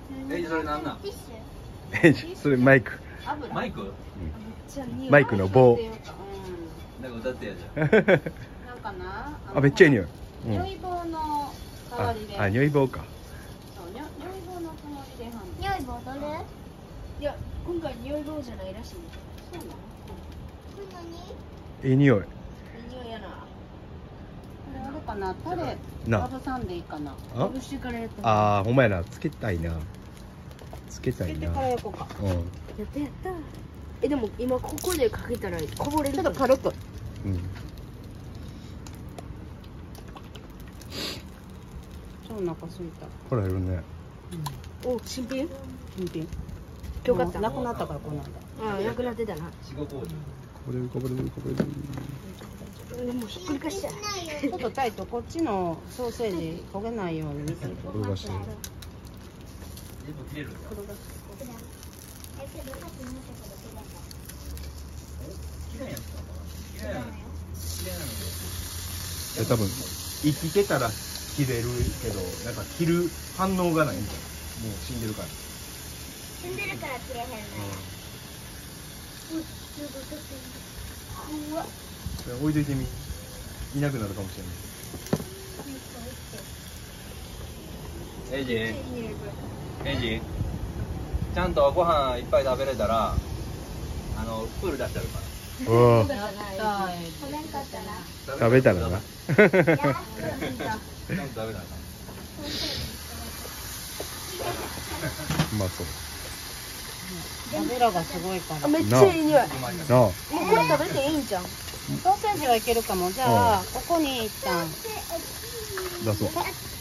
それなんなん？ それマイク。 マイク？ マイクの棒。 なんか歌ってやじなんかな。 あ、めっちゃいい匂い。 匂い棒の代わりで。 あ、匂い棒か。 そう、匂い棒のつもりで。 匂い棒どれ？ いや、今回匂い棒じゃないらしい。 そうなの？ これいい匂い。 いい匂いやな。 これあれかな、タレなまぶさんでいいかな。 あぶしてからやった。 あー、ほんまやな。つけたいな。つけたいな。 つけてから焼こうか。 うん。 やったやった。でも今ここでかけたらこぼれる。 ちょっと軽く。 うん。 超お腹すいた。 ほらいるね。 お、新品？ 新品。 今日買った。 なくなったからこの間。 あ、なくなってたな。 こぼれるこぼれるこぼれる。 でもひっくり返しちゃう。 ちょっとタイト、こっちのソーセージ焦げないように見て。 転がしてる。多分生きてたら切れるけど、なんか切る反応がないんじゃん。もう死んでるから。 死んでるから切れへんね。うわ。 置いといてみ。いなくなるかもしれない。 エイジン、エイジン、ちゃんとご飯いっぱい食べれたら、プール出してあるから。 おお。 食べんかったら。 食べたらな。 やっちゃんと食べたらな。 うまそう。 油がすごいから。 めっちゃいい匂い。 なあ。 もうこれ食べていいんじゃん。 ソーセージはいけるかも。じゃあ、ここに一旦。 出そう。